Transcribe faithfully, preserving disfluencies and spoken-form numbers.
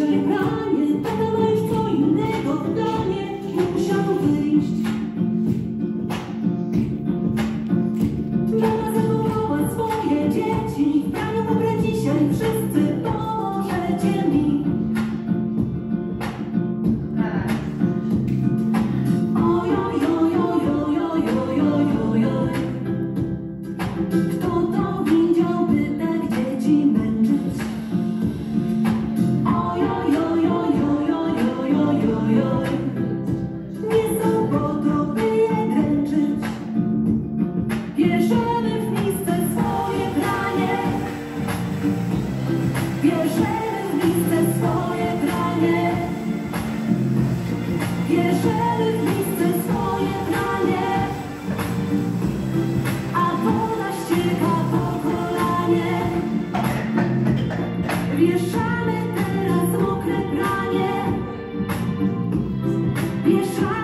swoje pranie. Tata ma już co innego w planie, musiał wyjść. Mama zawołała swoje dzieci, w praniu ubrać dzisiaj wszyscy, pomożecie mi. Oj, oj, oj, oj, oj, oj, oj, oj, oj. Kto to widziałby tak dzieci męczyć? Oj, oj, oj, oj, oj, oj, oj, oj, oj. Nie są po to, by je dręczyć. Bierzemy w misce swoje pranie. Bierzemy w misce swoje pranie. Bierzemy w misce swoje pranie. A woda ścieka po kolanie. Wieszamy teraz mokre pranie. Wieszamy